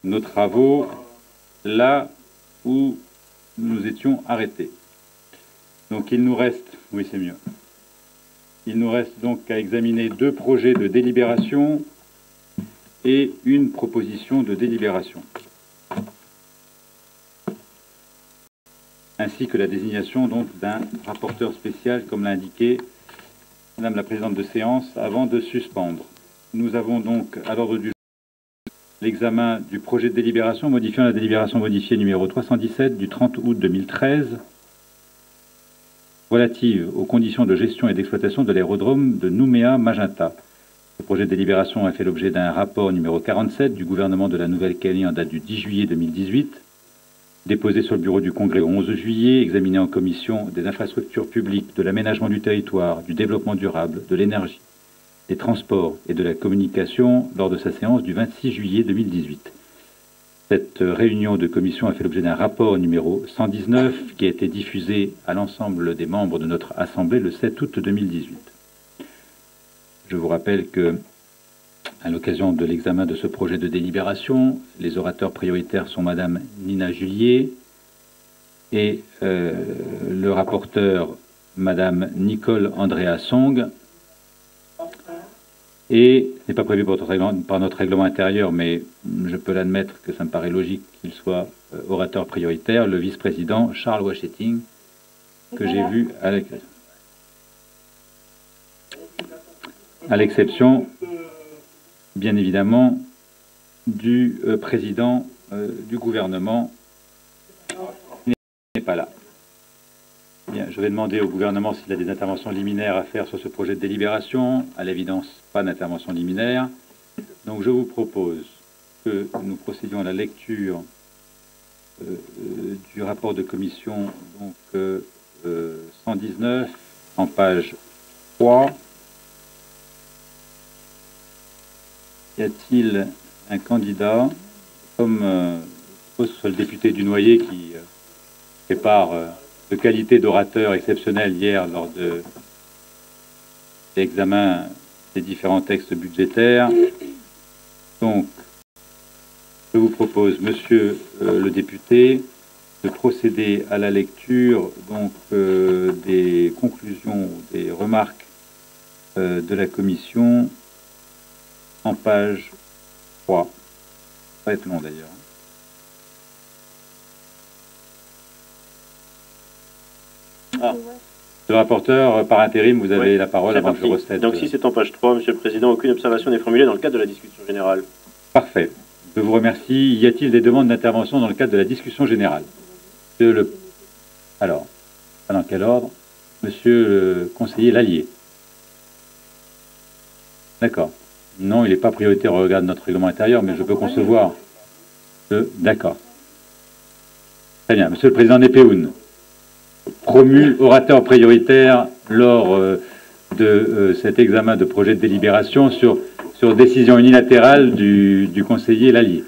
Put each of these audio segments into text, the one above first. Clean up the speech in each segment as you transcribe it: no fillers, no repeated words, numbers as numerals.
nos travaux là où nous étions arrêtés. Donc il nous reste, oui c'est mieux, il nous reste donc à examiner 2 projets de délibération et une proposition de délibération, ainsi que la désignation donc d'un rapporteur spécial, comme l'a indiqué Madame la Présidente de séance, avant de suspendre. Nous avons donc à l'ordre du jour l'examen du projet de délibération modifiant la délibération modifiée numéro 317 du 30 août 2013 relative aux conditions de gestion et d'exploitation de l'aérodrome de Nouméa-Magenta. Ce projet de délibération a fait l'objet d'un rapport numéro 47 du gouvernement de la Nouvelle-Calédonie en date du 10 juillet 2018, déposé sur le bureau du Congrès au 11 juillet, examiné en commission des infrastructures publiques, de l'aménagement du territoire, du développement durable, de l'énergie, des transports et de la communication lors de sa séance du 26 juillet 2018. Cette réunion de commission a fait l'objet d'un rapport numéro 119 qui a été diffusé à l'ensemble des membres de notre Assemblée le 7 août 2018. Je vous rappelle que, à l'occasion de l'examen de ce projet de délibération, les orateurs prioritaires sont Madame Nina Julier et le rapporteur Madame Nicole Andrea Song. Et ce n'est pas prévu par notre règlement intérieur, mais je peux l'admettre que ça me paraît logique qu'il soit orateur prioritaire, le vice-président Charles Wachetting, que j'ai vu à l'exception, bien évidemment, du président du gouvernement qui n'est pas là. Bien, je vais demander au gouvernement s'il a des interventions liminaires à faire sur ce projet de délibération. À l'évidence, pas d'intervention liminaire. Donc je vous propose que nous procédions à la lecture du rapport de commission, donc 119, en page 3. Y a-t-il un candidat, comme je suppose que ce soit le député du Noyer qui fait part de qualité d'orateur exceptionnelle hier lors de l'examen des différents textes budgétaires. Donc, je vous propose, monsieur le député, de procéder à la lecture donc, des conclusions, des remarques de la commission en page 3. Ça va être long d'ailleurs. Ah. Le rapporteur, par intérim, vous avez la parole avant que je recède. Donc si c'est en page 3, Monsieur le Président, aucune observation n'est formulée dans le cadre de la discussion générale. Parfait. Je vous remercie. Y a-t-il des demandes d'intervention dans le cadre de la discussion générale? Alors, dans quel ordre? Monsieur le conseiller Lallier. D'accord. Non, il n'est pas prioritaire au regard de notre règlement intérieur, mais je peux concevoir. D'accord. Très bien. Monsieur le Président Népéoun, promu orateur prioritaire lors de cet examen de projet de délibération sur décision unilatérale du conseiller Lallier.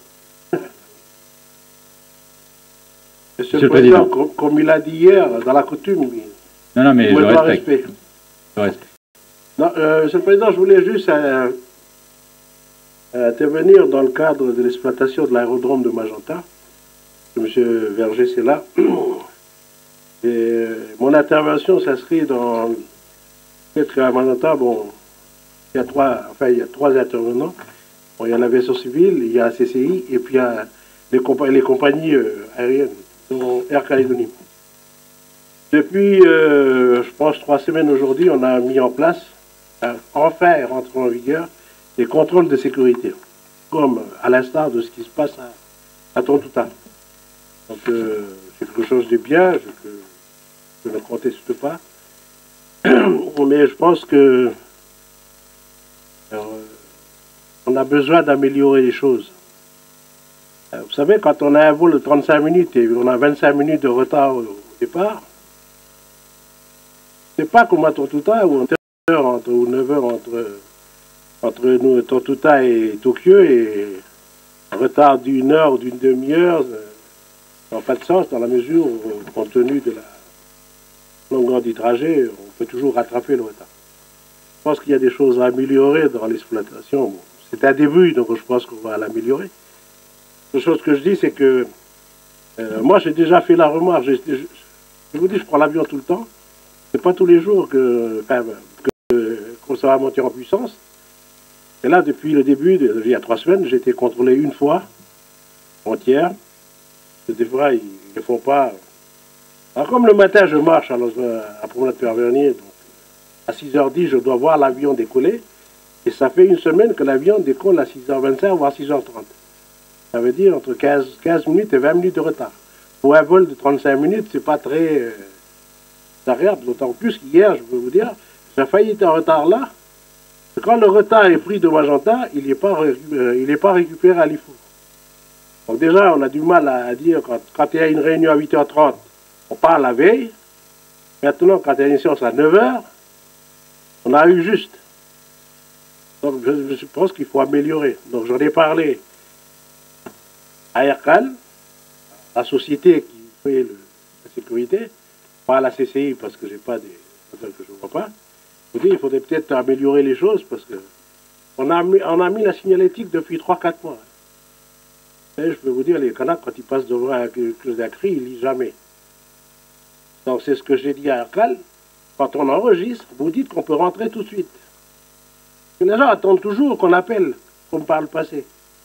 Monsieur le Président, comme il a dit hier, dans la coutume, non, mais je respecte. Non, Monsieur le Président, je voulais juste intervenir dans le cadre de l'exploitation de l'aérodrome de Magenta. Monsieur Verger, c'est là. Et mon intervention s'inscrit dans le fait qu'à Magenta, bon, il y a trois intervenants. Bon, il y a l'aviation civile, il y a la CCI, et puis il y a les compagnies aériennes, dont Air Calédonie. Depuis, je pense, 3 semaines aujourd'hui, on a mis en place, enfin est rentré en vigueur, des contrôles de sécurité, comme à l'instar de ce qui se passe à Tontouta. Donc, c'est quelque chose de bien, je ne conteste pas. Mais je pense que on a besoin d'améliorer les choses. Vous savez, quand on a un vol de 35 minutes et on a 25 minutes de retard au départ, c'est pas comme à Tontouta où ou 9 heures entre nous, Tontouta et Tokyo, et un retard d'1 heure ou d'une demi-heure n'a pas de sens dans la mesure où, compte tenu de la longueur du trajet, on peut toujours rattraper le retard. Je pense qu'il y a des choses à améliorer dans l'exploitation. Bon, c'est un début, donc je pense qu'on va l'améliorer. La chose que je dis, c'est que moi, j'ai déjà fait la remarque. Je vous dis, je prends l'avion tout le temps. C'est pas tous les jours qu'on ça va monter en puissance. Et là, depuis le début, il y a 3 semaines, j'ai été contrôlé une fois, entière. Des fois, ils ne font pas. Alors, comme le matin, je marche à promenade Pervernier, donc à 6h10, je dois voir l'avion décoller. Et ça fait une semaine que l'avion décolle à 6h25, voire 6h30. Ça veut dire entre 15 minutes et 20 minutes de retard. Pour un vol de 35 minutes, c'est pas très agréable. D'autant plus qu'hier, je peux vous dire, j'ai failli être en retard là. Quand le retard est pris de Magenta, il n'est pas récupéré à l'IFO. Donc déjà, on a du mal à dire, quand il y a une réunion à 8h30, on part la veille. Maintenant, quand il y a une séance à 9h, on a eu juste. Donc je pense qu'il faut améliorer. Donc j'en ai parlé à Aircal, la société qui fait la sécurité, pas à la CCI parce que j'ai pas des personnes que je ne vois pas. Je dis, il faudrait peut-être améliorer les choses parce que on a mis la signalétique depuis 3-4 mois. Et je peux vous dire, les Kanaks, quand ils passent devant quelque chose d'écrit, ils ne lisent jamais. Donc c'est ce que j'ai dit à Aircal. Quand on enregistre, vous dites qu'on peut rentrer tout de suite. Les gens attendent toujours qu'on appelle, comme par le passé.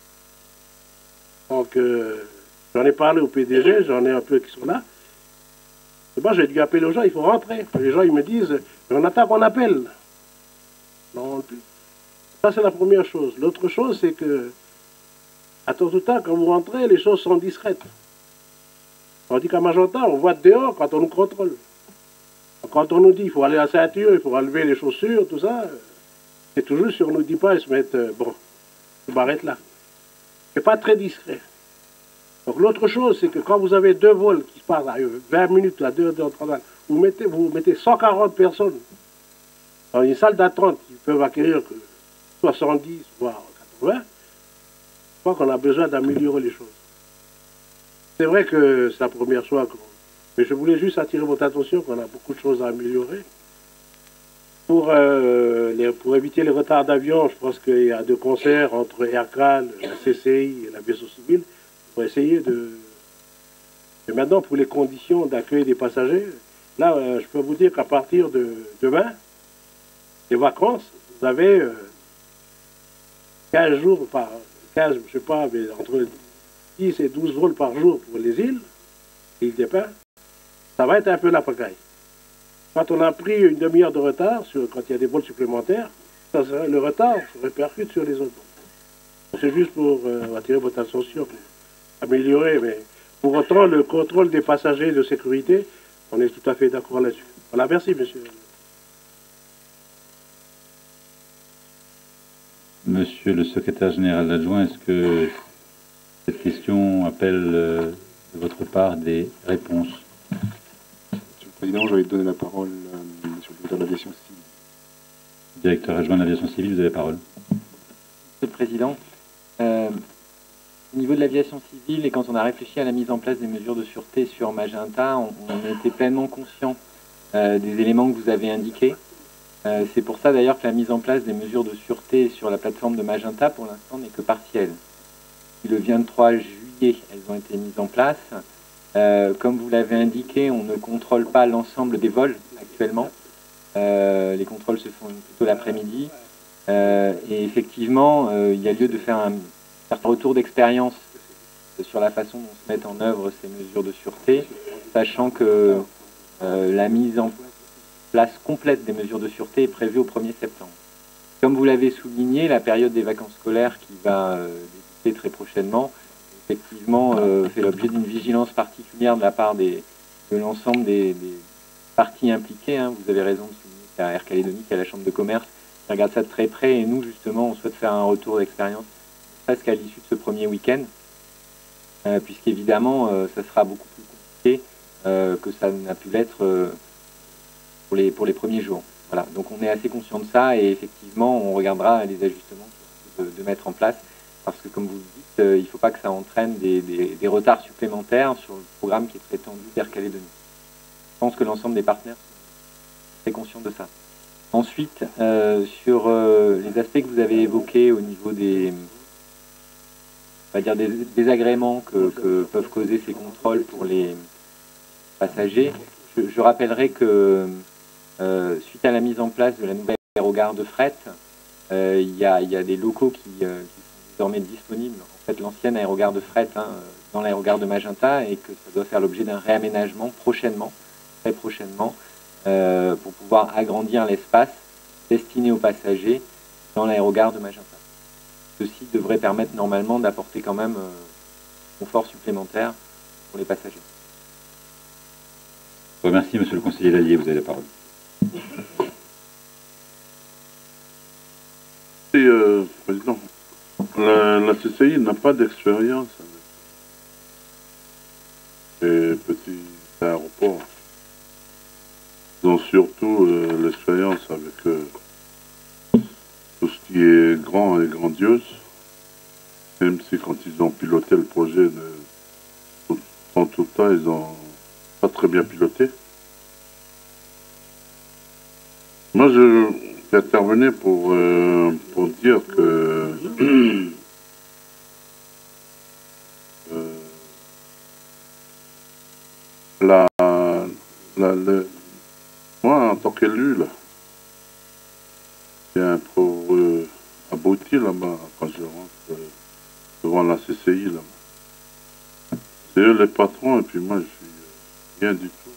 Donc j'en ai parlé au PDG, j'en ai un peu qui sont là. Et moi j'ai dû appeler aux gens, il faut rentrer. Les gens ils me disent, mais on attend qu'on appelle. Non plus. Ça c'est la première chose. L'autre chose c'est que, à tout temps, quand vous rentrez, les choses sont discrètes. On dit qu'à Magenta, on voit dehors quand on nous contrôle. Quand on nous dit qu'il faut aller à la ceinture, il faut enlever les chaussures, tout ça, c'est toujours si on ne nous dit pas, ils se mettent, bon, je m'arrête là. C'est pas très discret. Donc l'autre chose, c'est que quand vous avez 2 vols qui se passent à 20 minutes, à 2h30, vous mettez 140 personnes dans une salle d'attente qui peuvent accueillir que 70, voire 80, je crois qu'on a besoin d'améliorer les choses. C'est vrai que c'est la première fois, mais je voulais juste attirer votre attention qu'on a beaucoup de choses à améliorer. Pour éviter les retards d'avion, je pense qu'il y a 2 concerts entre Aircal, la CCI et l'aviation civile pour essayer de... Et maintenant, pour les conditions d'accueil des passagers, là, je peux vous dire qu'à partir de demain, les vacances, vous avez 15 jours par... 15, je sais pas, mais entre 10 et 12 vols par jour pour les îles des Pins, ça va être un peu la pagaille. Quand on a pris une demi-heure de retard, quand il y a des vols supplémentaires, le retard se répercute sur les autres. C'est juste pour attirer votre attention, pour améliorer, mais pour autant, le contrôle des passagers de sécurité, on est tout à fait d'accord là-dessus. Voilà, merci, monsieur. Monsieur le secrétaire général adjoint, est-ce que cette question appelle de votre part des réponses? Monsieur le Président, je vais donner la parole à Monsieur le directeur de l'aviation civile. Directeur adjoint de l'aviation civile, vous avez la parole. Monsieur le Président, au niveau de l'aviation civile et quand on a réfléchi à la mise en place des mesures de sûreté sur Magenta, on était pleinement conscient des éléments que vous avez indiqués. C'est pour ça d'ailleurs que la mise en place des mesures de sûreté sur la plateforme de Magenta pour l'instant n'est que partielle. Le 23 juillet, elles ont été mises en place. Comme vous l'avez indiqué, on ne contrôle pas l'ensemble des vols actuellement. Les contrôles se font plutôt l'après-midi. Et effectivement, il y a lieu de faire un certain retour d'expérience sur la façon dont se mettent en œuvre ces mesures de sûreté, sachant que la mise en place complète des mesures de sûreté est prévue au 1er septembre. Comme vous l'avez souligné, la période des vacances scolaires qui va débuter très prochainement, effectivement, fait l'objet d'une vigilance particulière de la part de l'ensemble des parties impliquées. Hein. Vous avez raison de souligner qu'il y a Air Calédonie, qu'il y a la Chambre de commerce, qui regarde ça de très près, et nous, justement, on souhaite faire un retour d'expérience presque à l'issue de ce premier week-end, puisqu'évidemment, ça sera beaucoup plus compliqué que ça n'a pu l'être pour les premiers jours. Voilà. Donc on est assez conscient de ça, et effectivement, on regardera les ajustements de mettre en place, parce que comme vous le dites, il ne faut pas que ça entraîne des retards supplémentaires sur le programme qui est très tendu d'Air Calédonie. Je pense que l'ensemble des partenaires sont très conscients de ça. Ensuite, sur les aspects que vous avez évoqués au niveau des on va dire, des désagréments que peuvent causer ces contrôles pour les passagers. Je rappellerai que suite à la mise en place de la nouvelle aérogare de fret, il y a des locaux qui sont désormais disponibles. En fait, l'ancienne aérogare de fret dans l'aérogare de Magenta, et que ça doit faire l'objet d'un réaménagement prochainement, très prochainement, pour pouvoir agrandir l'espace destiné aux passagers dans l'aérogare de Magenta. Ceci devrait permettre normalement d'apporter quand même un confort supplémentaire pour les passagers. Je vous remercie, monsieur le conseiller Lallier, vous avez la parole. Merci, Président. La CCI n'a pas d'expérience avec les petits aéroports. Ils ont surtout l'expérience avec tout ce qui est grand et grandiose, même si quand ils ont piloté le projet en tout temps, ils n'ont pas très bien piloté. Moi, j'intervenais pour dire que moi, en tant qu'élu, là, il y a un pro abouti là-bas, quand je rentre devant la CCI, là-bas. C'est eux les patrons, et puis moi, je suis rien du tout.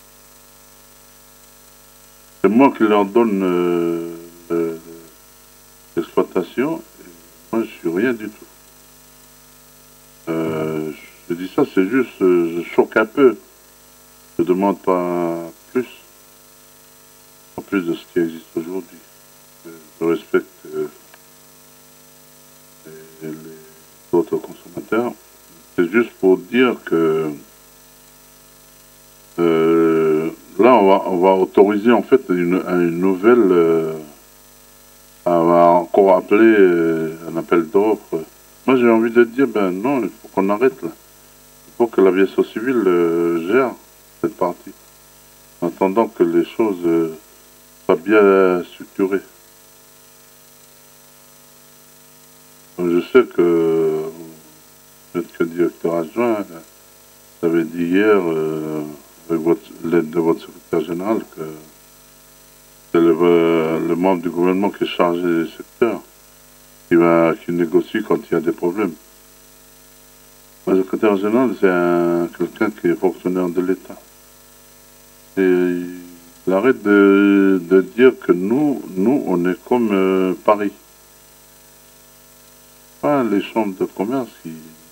C'est moi qui leur donne l'exploitation, et moi, je suis rien du tout. Je dis ça, c'est juste, je choque un peu. Je ne demande pas plus, en plus de ce qui existe aujourd'hui. Je respecte les autres consommateurs. C'est juste pour dire que là, on va autoriser en fait une nouvelle, on va encore appeler un appel d'offres. Moi, j'ai envie de dire, ben non, il faut qu'on arrête là. Il faut que l'aviation civile gère cette partie, en attendant que les choses soient bien structurées. Donc, je sais que vous êtes que directeur adjoint, vous avez dit hier, avec l'aide de votre secrétaire général, que c'est le membre du gouvernement qui est chargé du secteur, qui négocie quand il y a des problèmes. Le secrétaire général, c'est quelqu'un qui est fonctionnaire de l'État. Et il arrête de dire que nous, on est comme Paris. Pas les chambres de commerce qui...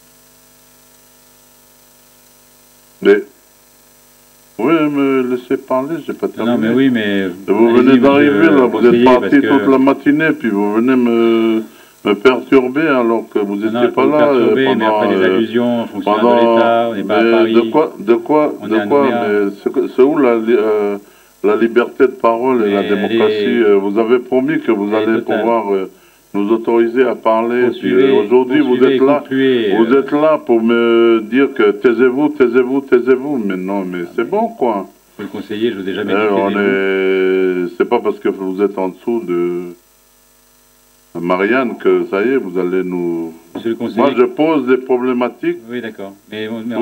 Mais... Vous pouvez me laisser parler, j'ai pas terminé. Non, mais oui, mais... Vous venez d'arriver, là, vous êtes parti toute la matinée, puis vous venez me perturber alors que vous n'étiez pas là. Pendant, mais après des allusions, fonctionnaire de l'État, on n'est pas à Paris. De quoi c'est où la liberté de parole et la démocratie? Vous avez promis que vous allez pouvoir nous autoriser à parler. Aujourd'hui, vous êtes là pour me dire que taisez-vous, taisez-vous, taisez-vous. Mais non, mais c'est bon, quoi. Le conseiller, je vous ai jamais dit taisez-vous. C'est pas parce que vous êtes en dessous de Marianne que ça y est, vous allez nous... Monsieur le conseiller... Moi, je pose des problématiques. Oui, d'accord. Mais Monsieur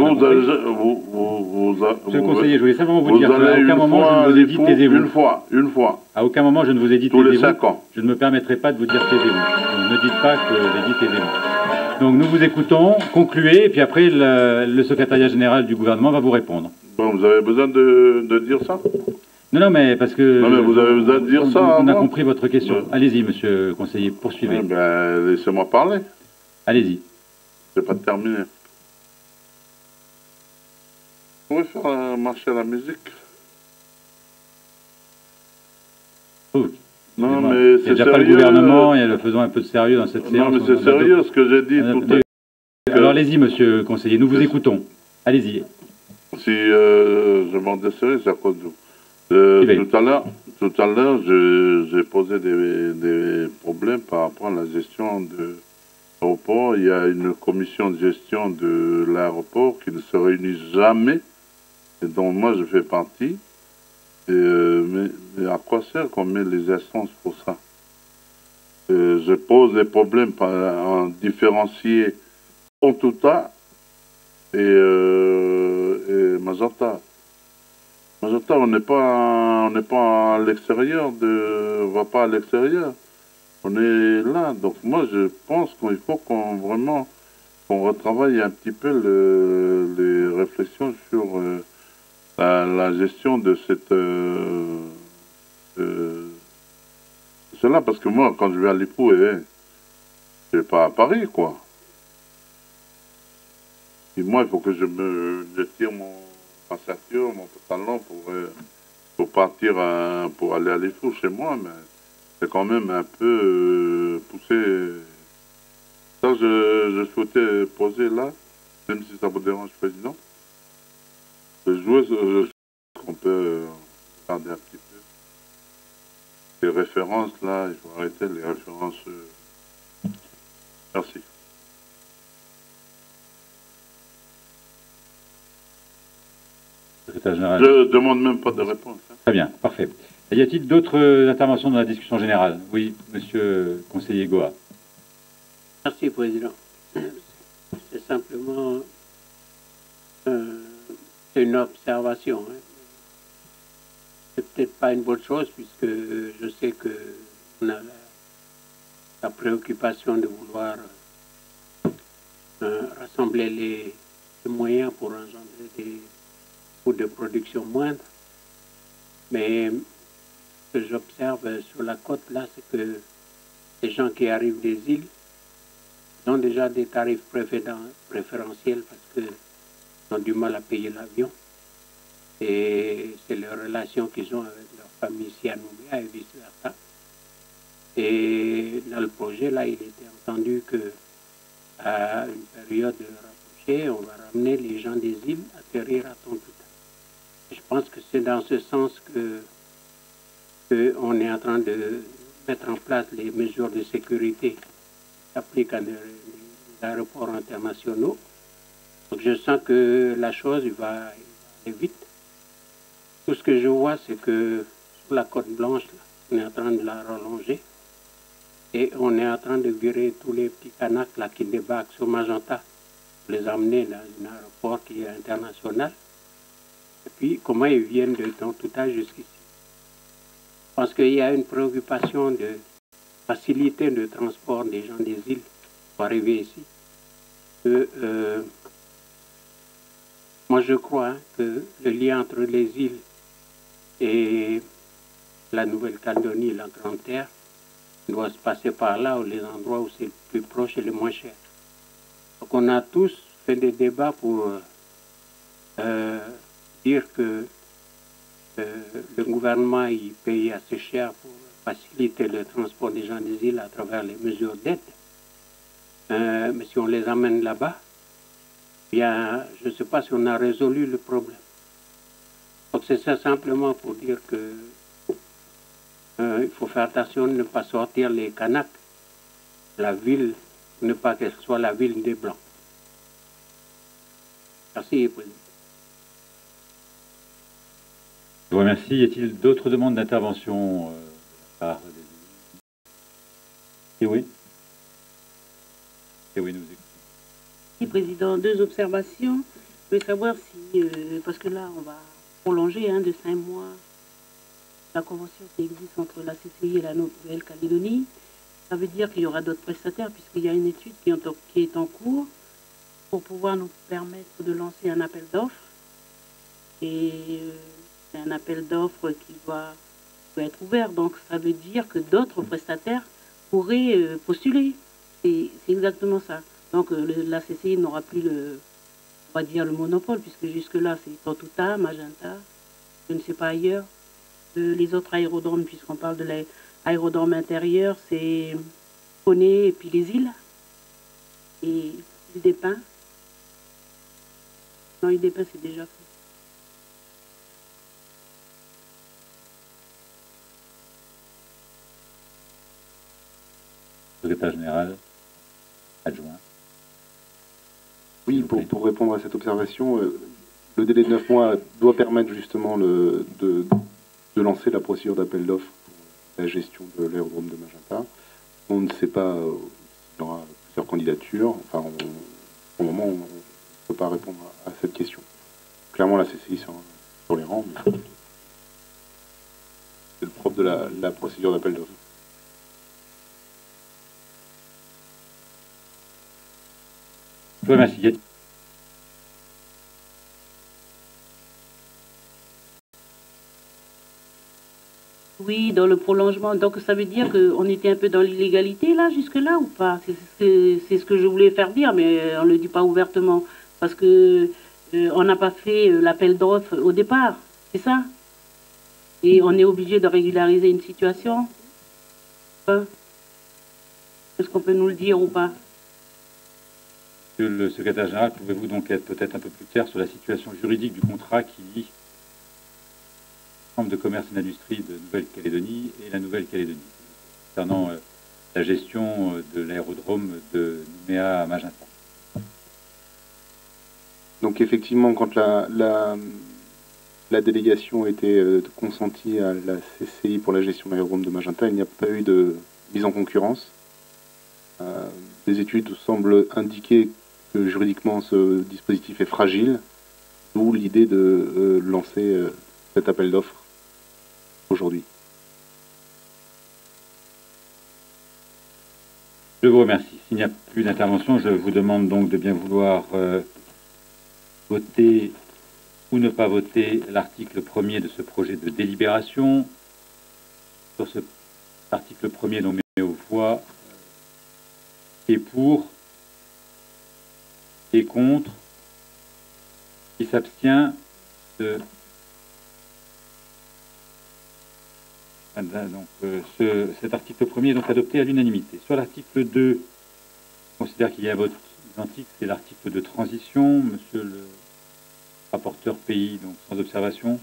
le conseiller, je voulais simplement vous dire qu'à aucun moment je ne vous ai dit taisez-vous. Une fois. À aucun moment je ne vous ai dit taisez-vous. Tous les 5 ans. Je ne me permettrai pas de vous dire taisez-vous. Donc, ne dites pas que j'ai dit taisez-vous. Donc nous vous écoutons, concluez, et puis après le secrétariat général du gouvernement va vous répondre. Bon, vous avez besoin de dire ça? Non, mais parce que... Non, mais vous avez besoin de dire ça. On a compris votre question. Ouais. Allez-y, monsieur le conseiller, poursuivez. Ouais, ben, laissez-moi parler. Allez-y. C'est pas terminé. Vous pouvez faire marcher la musique? Oh. Non, mais c'est sérieux. Il n'y a déjà pas le gouvernement, faisons un peu de sérieux dans cette séance. Non, mais c'est sérieux ce que j'ai dit tout à l'heure. Alors allez-y, monsieur le conseiller, nous vous écoutons. Allez-y. Si je m'en sérieux, c'est à cause de vous. Tout à l'heure, j'ai posé des problèmes par rapport à la gestion de l'aéroport. Il y a une commission de gestion de l'aéroport qui ne se réunit jamais, et dont moi je fais partie. Mais à quoi sert qu'on met les instances pour ça? Je pose des problèmes en différencier Pontuta et Magenta. Magenta, on n'est pas à l'extérieur on va pas à l'extérieur. On est là. Donc moi, je pense qu'il faut qu'on retravaille un petit peu les réflexions sur la gestion de cela. Parce que moi, quand je vais à Lipou, je vais pas à Paris, quoi. Et moi, il faut que je tire ma ceinture, mon pantalon pour partir, pour aller à Lipou chez moi, mais c'est quand même un peu poussé. Ça, je souhaitais poser là, même si ça vous dérange, Président. De jouer, qu'on peut regarder un petit peu. Les références, là, il faut arrêter les références. Merci. Secrétaire général. Je demande même pas de réponse. Hein. Très bien, parfait. Y a-t-il d'autres interventions dans la discussion générale? Oui, monsieur conseiller Goa. Merci, Président. C'est simplement une observation. Hein. C'est peut-être pas une bonne chose, puisque je sais qu'on a la préoccupation de vouloir rassembler les moyens pour engendrer des coûts de production moindres. Mais ce que j'observe sur la côte, là, c'est que les gens qui arrivent des îles ont déjà des tarifs préférentiels parce qu'ils ont du mal à payer l'avion. Et c'est les relations qu'ils ont avec leur famille ici à Nouméa et vice-versa. Et dans le projet, là, il était entendu qu'à une période rapprochée, on va ramener les gens des îles atterrir à Tontouta. Je pense que c'est dans ce sens qu'on est en train de mettre en place les mesures de sécurité qui s'appliquent à des aéroports internationaux. Donc je sens que la chose va aller vite. Tout ce que je vois, c'est que sur la côte blanche, là, on est en train de la rallonger et on est en train de virer tous les petits Kanaks là, qui débarquent sur Magenta, pour les amener dans un aéroport qui est international. Et puis, comment ils viennent de Tontouta jusqu'ici. Parce qu'il y a une préoccupation de facilité de transport des gens des îles pour arriver ici. Moi, je crois hein, que le lien entre les îles et la Nouvelle-Calédonie, la Grande Terre, doit se passer par là, où les endroits où c'est le plus proche et le moins cher. Donc, on a tous fait des débats pour dire que le gouvernement il paye assez cher pour faciliter le transport des gens des îles à travers les mesures d'aide. Mais si on les amène là-bas, bien, je ne sais pas si on a résolu le problème. Donc c'est ça simplement pour dire que il faut faire attention de ne pas sortir les Kanaks, la ville, ne pas qu'elle soit la ville des Blancs. Merci, Président. Je vous remercie. Y a-t-il d'autres demandes d'intervention de la part des... Et oui. Et oui, nous écoutons. Oui, Président, deux observations. Je veux savoir si, parce que là, on va prolonger de 5 mois la convention qui existe entre la CCI et la Nouvelle-Calédonie. Ça veut dire qu'il y aura d'autres prestataires, puisqu'il y a une étude qui est en cours pour pouvoir nous permettre de lancer un appel d'offres. Et c'est un appel d'offres qui doit être ouvert. Donc, ça veut dire que d'autres prestataires pourraient postuler. C'est exactement ça. Donc, la CCI n'aura plus on va dire le monopole, puisque jusque-là, c'est Tontouta, Magenta, je ne sais pas ailleurs. Les autres aérodromes, puisqu'on parle de l'aérodrome intérieur, c'est Poney et puis les îles. Et l'île des Pins. Non, l'île des Pins, c'est déjà fait. Secrétaire général adjoint. Oui, pour répondre à cette observation, le délai de 9 mois doit permettre justement de lancer la procédure d'appel d'offres pour la gestion de l'aérodrome de Magenta. On ne sait pas s'il y aura plusieurs candidatures. Enfin, pour le moment, on ne peut pas répondre à cette question. Clairement, la CCI sur les rangs, mais c'est le propre de la procédure d'appel d'offres. Je vous remercie. Oui, dans le prolongement. Donc ça veut dire qu'on était un peu dans l'illégalité là, jusque-là ou pas? C'est ce que je voulais faire dire, mais on ne le dit pas ouvertement. Parce que on n'a pas fait l'appel d'offres au départ, c'est ça? Et on est obligé de régulariser une situation. Est-ce qu'on peut nous le dire ou pas? Monsieur le secrétaire général, pouvez-vous donc être peut-être un peu plus clair sur la situation juridique du contrat qui lie Chambre de commerce et d'industrie de Nouvelle-Calédonie et la Nouvelle-Calédonie concernant la gestion de l'aérodrome de Nouméa à Magenta? Donc effectivement, quand la délégation a été consentie à la CCI pour la gestion de l'aérodrome de Magenta, il n'y a pas eu de mise en concurrence. Les études semblent indiquer que juridiquement ce dispositif est fragile, d'où l'idée de lancer cet appel d'offres aujourd'hui. Je vous remercie. S'il n'y a plus d'intervention, je vous demande donc de bien vouloir voter ou ne pas voter l'article 1er de ce projet de délibération. Sur cet article 1er, donc mis aux voix, qui est pour, qui est contre, qui s'abstient de... Donc, cet article 1er est donc adopté à l'unanimité. Sur l'article 2, je considère qu'il y a un vote identique, c'est l'article de transition. Monsieur le rapporteur pays, donc sans observation,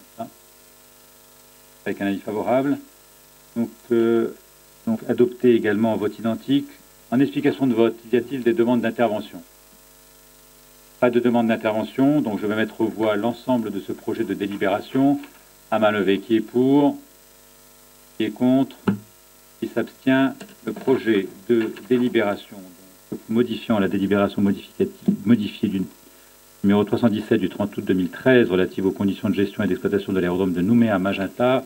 avec un avis favorable. Donc adopté également en vote identique. En explication de vote, y a-t-il des demandes d'intervention? Pas de demande d'intervention, donc je vais mettre aux voix l'ensemble de ce projet de délibération à main levée. Qui est pour? Qui est contre? Qui s'abstient? Le projet de délibération, donc, modifiant la délibération modifiée du numéro 317 du 30 août 2013 relative aux conditions de gestion et d'exploitation de l'aérodrome de Nouméa à Magenta.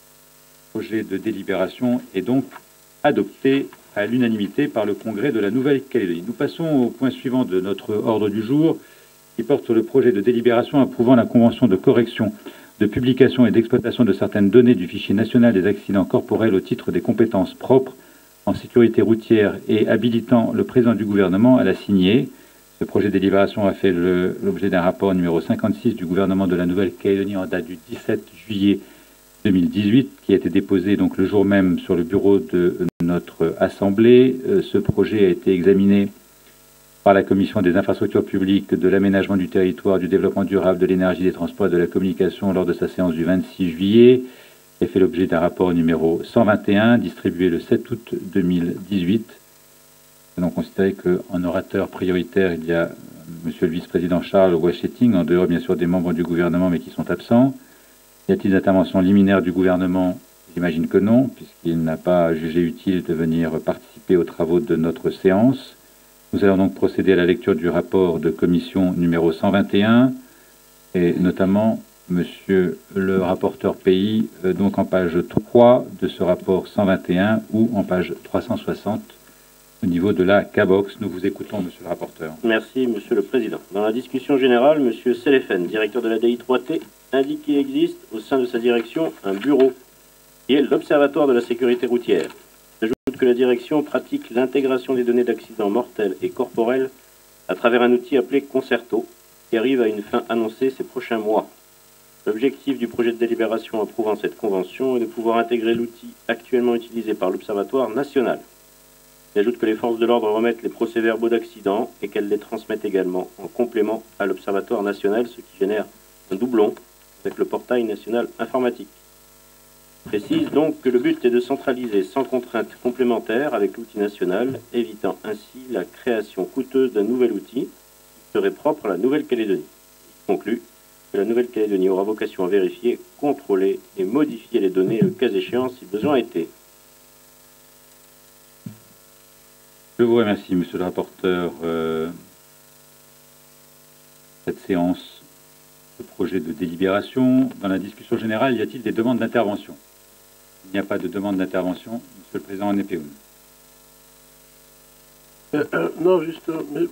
Projet de délibération est donc adopté à l'unanimité par le Congrès de la Nouvelle-Calédonie. Nous passons au point suivant de notre ordre du jour, qui porte sur le projet de délibération approuvant la convention de correction, de publication et d'exploitation de certaines données du fichier national des accidents corporels au titre des compétences propres en sécurité routière et habilitant le président du gouvernement à la signer. Ce projet de délibération a fait l'objet d'un rapport numéro 56 du gouvernement de la Nouvelle-Calédonie en date du 17 juillet 2018, qui a été déposé donc le jour même sur le bureau de notre Assemblée. Ce projet a été examiné par la Commission des infrastructures publiques, de l'aménagement du territoire, du développement durable, de l'énergie, des transports et de la communication lors de sa séance du 26 juillet. Il a fait l'objet d'un rapport numéro 121, distribué le 7 août 2018. Donc considérer qu'en orateur prioritaire, il y a Monsieur le vice-président Charles Wachetting, en dehors bien sûr des membres du gouvernement, mais qui sont absents. Y a-t-il d'intervention liminaire du gouvernement? J'imagine que non, puisqu'il n'a pas jugé utile de venir participer aux travaux de notre séance. Nous allons donc procéder à la lecture du rapport de commission numéro 121, et notamment Monsieur le rapporteur pays, donc en page 3 de ce rapport 121 ou en page 360 au niveau de la CABOX. Nous vous écoutons, Monsieur le rapporteur. Merci, Monsieur le Président. Dans la discussion générale, Monsieur Selefen, directeur de la DI3T, indique qu'il existe au sein de sa direction un bureau qui est l'Observatoire de la sécurité routière. J'ajoute que la direction pratique l'intégration des données d'accidents mortels et corporels à travers un outil appelé Concerto, qui arrive à une fin annoncée ces prochains mois. L'objectif du projet de délibération approuvant cette convention est de pouvoir intégrer l'outil actuellement utilisé par l'Observatoire national. J'ajoute que les forces de l'ordre remettent les procès-verbaux d'accident et qu'elles les transmettent également en complément à l'Observatoire national, ce qui génère un doublon avec le portail national informatique. Je précise donc que le but est de centraliser sans contrainte complémentaire avec l'outil national, évitant ainsi la création coûteuse d'un nouvel outil qui serait propre à la Nouvelle-Calédonie. Il conclut que la Nouvelle-Calédonie aura vocation à vérifier, contrôler et modifier les données le cas échéant si besoin était. Je vous remercie, Monsieur le rapporteur. cette séance ce projet de délibération. Dans la discussion générale, y a-t-il des demandes d'intervention? Il n'y a pas de demande d'intervention. Monsieur le Président Népéoun. Non, juste...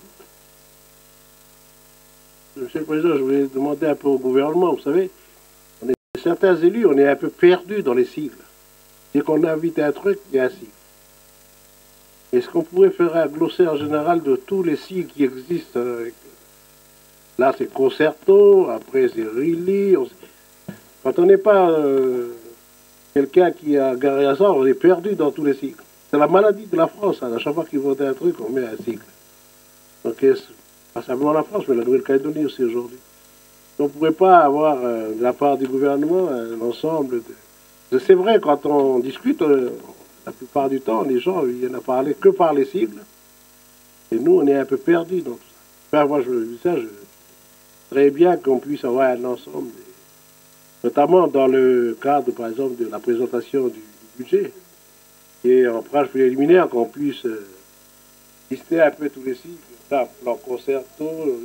Monsieur le Président, je voulais demander un peu au gouvernement. Vous savez, certains élus, on est un peu perdus dans les sigles. Dès qu'on invite un truc, il y a un sigle. Est-ce qu'on pourrait faire un glossaire général de tous les sigles qui existent? Là, c'est concerto, après c'est really. Quand on n'est pas quelqu'un qui a garé à ça, on est perdu dans tous les cycles. C'est la maladie de la France. Hein. À chaque fois qu'ils votent un truc, on met un cycle. Donc, pas simplement la France, mais la Nouvelle-Calédonie aussi aujourd'hui. On ne pourrait pas avoir, de la part du gouvernement, un ensemble de... C'est vrai, quand on discute, la plupart du temps, les gens viennent à parler que par les sigles. Et nous, on est un peu perdus dans tout ça. Enfin, moi, je voudrais bien qu'on puisse avoir un ensemble, notamment dans le cadre, par exemple, de la présentation du budget, et en branche préliminaire, qu'on puisse lister un peu tous les cycles, plan concerto.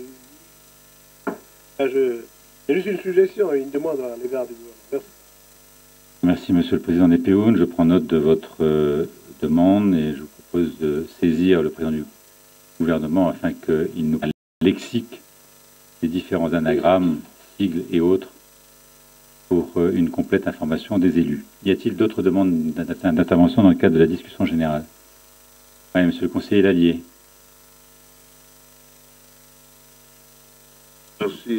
C'est juste une suggestion et une demande à l'égard du gouvernement. Merci. Merci, Monsieur le Président Népéoun. Je prends note de votre demande et je vous propose de saisir le Président du gouvernement afin qu'il nous lexique les différents anagrammes, sigles et autres pour une complète information des élus. Y a-t-il d'autres demandes d'intervention dans le cadre de la discussion générale? Oui, Monsieur le conseiller Lallier. Merci.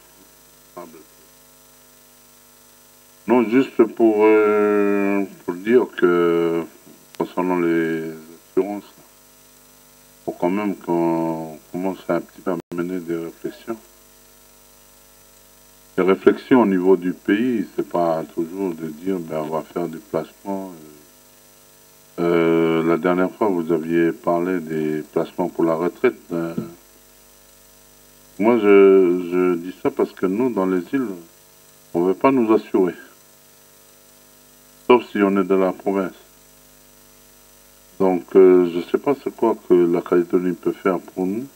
Non, juste pour dire que concernant les assurances, il faut quand même qu'on commence un petit peu à mener des réflexions. Les réflexions au niveau du pays, c'est pas toujours de dire ben, on va faire du placement. La dernière fois, vous aviez parlé des placements pour la retraite. Moi, je dis ça parce que nous, dans les îles, on ne veut pas nous assurer. Sauf si on est de la province. Donc, je ne sais pas ce quoi que la Calédonie peut faire pour nous.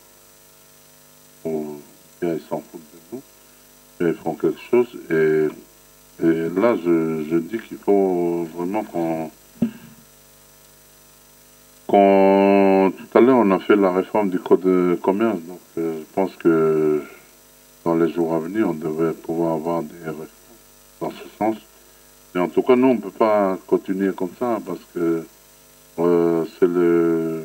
Ils s'en foutent de nous. Et ils font quelque chose. Et là, je dis qu'il faut vraiment qu'on... Tout à l'heure, on a fait la réforme du code de commerce. Donc, je pense que dans les jours à venir, on devrait pouvoir avoir des réformes dans ce sens. Et en tout cas, nous, on ne peut pas continuer comme ça parce que c'est le...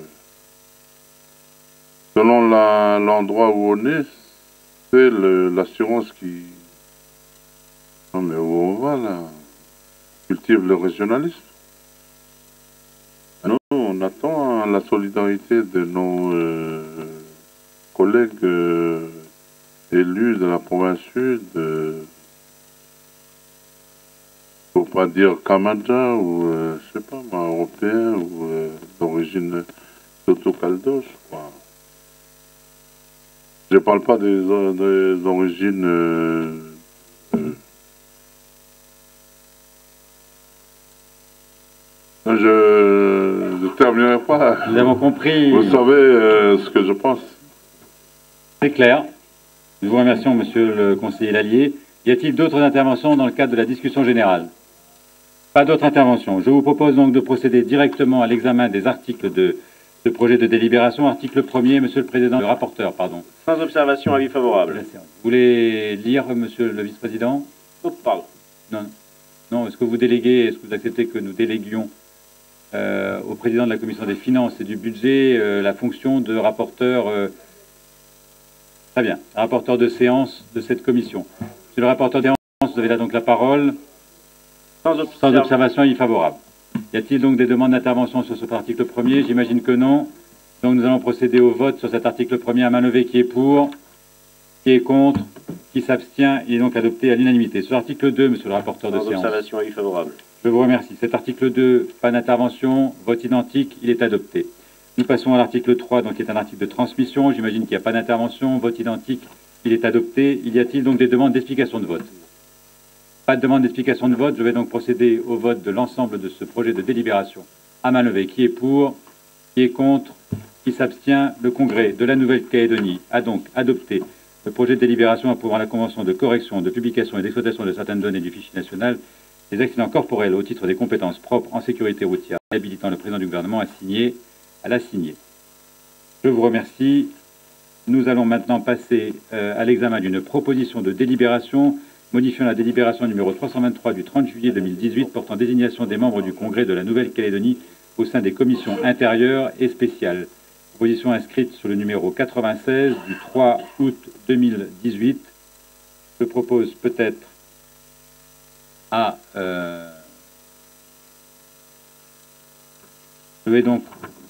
Selon l'endroit où on est, c'est l'assurance qui... Non, mais où on va, là? Cultive le régionalisme. Nous, on attend la solidarité de nos collègues élus de la province sud, pour pas dire Kamada ou, je sais pas moi, européen ou d'origine Toto-Caldos, quoi. Je parle pas des origines... Je ne terminerai pas. Nous avons compris. Vous savez ce que je pense. C'est clair. Nous vous remercions, Monsieur le conseiller Lallier. Y a-t-il d'autres interventions dans le cadre de la discussion générale? Pas d'autres interventions. Je vous propose donc de procéder directement à l'examen des articles de ce projet de délibération. Article 1er, Monsieur le Président, le rapporteur, pardon. Sans observation, avis favorable. Vous voulez lire, Monsieur le Vice-président? Oh, pardon. Non. Non, est-ce que vous déléguez, est-ce que vous acceptez que nous déléguions au président de la Commission des Finances et du Budget la fonction de rapporteur, très bien, rapporteur de séance de cette commission. Monsieur le rapporteur des séances, vous avez là donc la parole. Sans observation, avis favorable. Y a-t-il donc des demandes d'intervention sur cet article 1er? J'imagine que non. Donc nous allons procéder au vote sur cet article 1er à main levée. Qui est pour? Qui est contre? Qui s'abstient? Il est donc adopté à l'unanimité. Sur l'article 2, monsieur le rapporteur de séance. Sans observation, avis favorable. Je vous remercie. Cet article 2, pas d'intervention, vote identique, il est adopté. Nous passons à l'article 3, donc qui est un article de transmission. J'imagine qu'il n'y a pas d'intervention, vote identique, il est adopté. Y a-t-il donc des demandes d'explication de vote? Pas de demande d'explication de vote. Je vais donc procéder au vote de l'ensemble de ce projet de délibération à main levée. Qui est pour? Qui est contre? Qui s'abstient? Le Congrès de la Nouvelle-Calédonie a donc adopté le projet de délibération approuvant la convention de correction, de publication et d'exploitation de certaines données du fichier national des accidents corporels au titre des compétences propres en sécurité routière, habilitant le président du gouvernement à la signer. Je vous remercie. Nous allons maintenant passer à l'examen d'une proposition de délibération modifiant la délibération numéro 323 du 30 juillet 2018 portant désignation des membres du Congrès de la Nouvelle-Calédonie au sein des commissions intérieures et spéciales. Proposition inscrite sur le numéro 96 du 3 août 2018. Je propose peut-être à... je vais donc...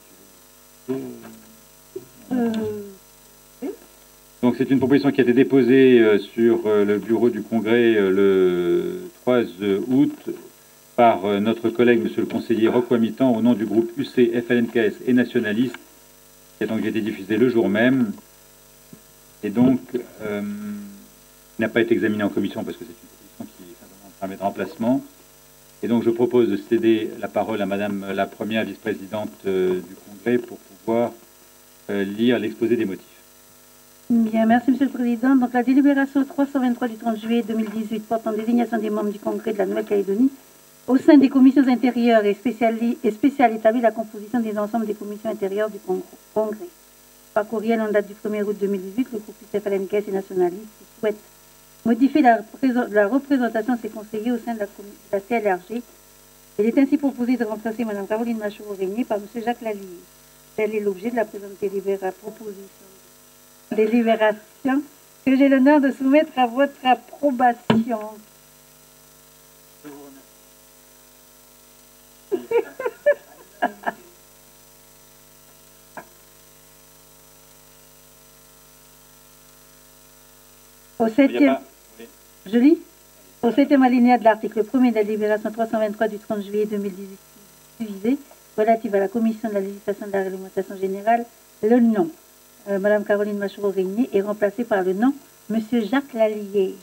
Donc c'est une proposition qui a été déposée sur le bureau du Congrès le 3 août par notre collègue, monsieur le conseiller Rocco Mitan, au nom du groupe UC, FLNKS et nationaliste, qui a donc été diffusée le jour même, et donc n'a pas été examinée en commission parce que c'est une proposition qui simplement permet de remplacement. Et donc je propose de céder la parole à madame la première vice-présidente du Congrès pour pouvoir lire l'exposé des motifs. Bien, merci Monsieur le Président. Donc la délibération 323 du 30 juillet 2018 portant désignation des membres du Congrès de la Nouvelle-Calédonie au sein des commissions intérieures et spéciales établit la composition des ensembles des commissions intérieures du Congrès. Par courriel en date du 1er août 2018, le groupe FLNKS et nationaliste souhaite modifier la représentation de ses conseillers au sein de la CLRG. Il est ainsi proposé de remplacer Mme Caroline Machoro-Régnier par M. Jacques Lallier. Tel est l'objet de la présente délibération que j'ai l'honneur de soumettre à votre approbation. Au 7e, je lis, au 7e alinéa de l'article 1er de la délibération 323 du 30 juillet 2018 visée, relative à la commission de la législation de la réglementation générale, le nom Madame Caroline Machoro-Régnier est remplacé par le nom Monsieur Jacques Lallier.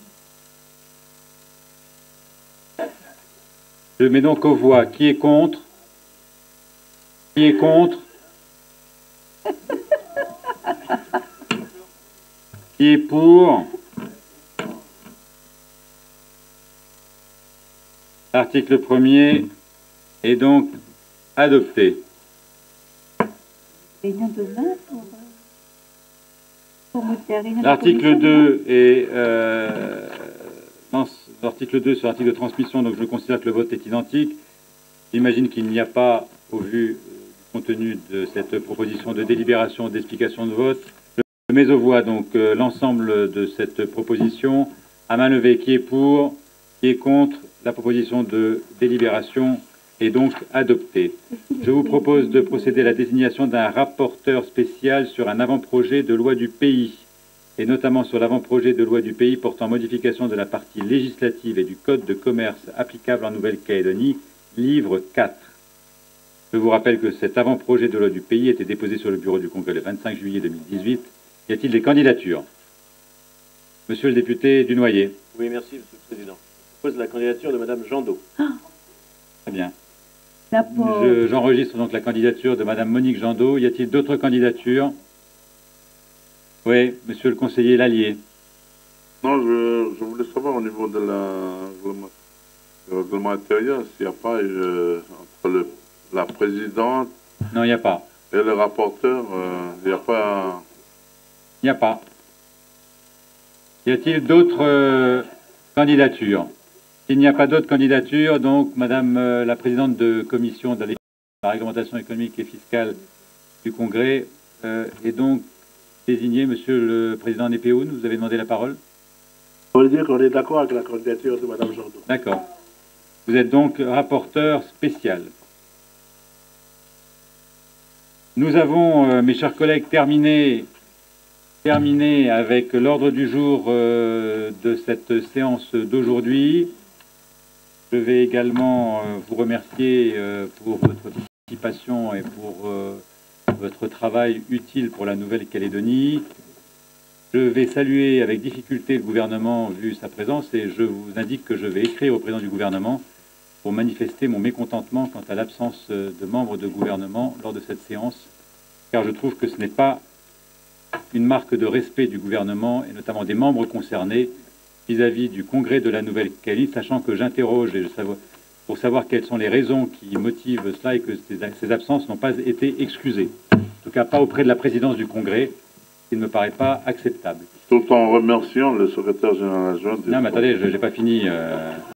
Je mets donc aux voix. Qui est contre? Qui est contre? Qui est pour? L'article 1er est donc adopté. L'article 2 est l'article 2 sur l'article de transmission, donc je considère que le vote est identique. J'imagine qu'il n'y a pas, au vu du contenu de cette proposition de délibération, d'explication de vote. Je mets aux voix donc l'ensemble de cette proposition à main levée. Qui est pour? Qui est contre? La proposition de délibération est donc adoptée. Je vous propose de procéder à la désignation d'un rapporteur spécial sur un avant-projet de loi du pays, et notamment sur l'avant-projet de loi du pays portant modification de la partie législative et du code de commerce applicable en Nouvelle-Calédonie, livre 4. Je vous rappelle que cet avant-projet de loi du pays a été déposé sur le bureau du Congrès le 25 juillet 2018. Y a-t-il des candidatures? Monsieur le député Dunoyer. Oui, merci, Monsieur le Président. Je propose la candidature de Madame Jandot. Très bien. J'enregistre donc la candidature de Madame Monique Jandot. Y a-t-il d'autres candidatures? Oui, Monsieur le conseiller Lallier. Non, je voulais savoir au niveau de du règlement intérieur s'il n'y a pas entre la présidente. Non, il n'y a pas. Et le rapporteur, il n'y a pas. Il n'y a pas. Y a-t-il d'autres candidatures? S'il n'y a pas d'autres candidatures, donc Madame la présidente de commission de la réglementation économique et fiscale du Congrès est donc désignée. Monsieur le président Népéoun, vous avez demandé la parole. On veut dire qu'on est d'accord avec la candidature de Madame Jandot. D'accord. Vous êtes donc rapporteur spécial. Nous avons, mes chers collègues, terminé avec l'ordre du jour de cette séance d'aujourd'hui. Je vais également vous remercier pour votre participation et pour votre travail utile pour la Nouvelle-Calédonie. Je vais saluer avec difficulté le gouvernement vu sa présence et je vous indique que je vais écrire au président du gouvernement pour manifester mon mécontentement quant à l'absence de membres de gouvernement lors de cette séance, car je trouve que ce n'est pas une marque de respect du gouvernement et notamment des membres concernés vis-à-vis du Congrès de la Nouvelle-Calédonie, sachant que j'interroge pour savoir quelles sont les raisons qui motivent cela et que ces absences n'ont pas été excusées. En tout cas, pas auprès de la présidence du Congrès, ce qui ne me paraît pas acceptable. Tout en remerciant le secrétaire général adjoint. Non, mais attendez, je n'ai pas fini.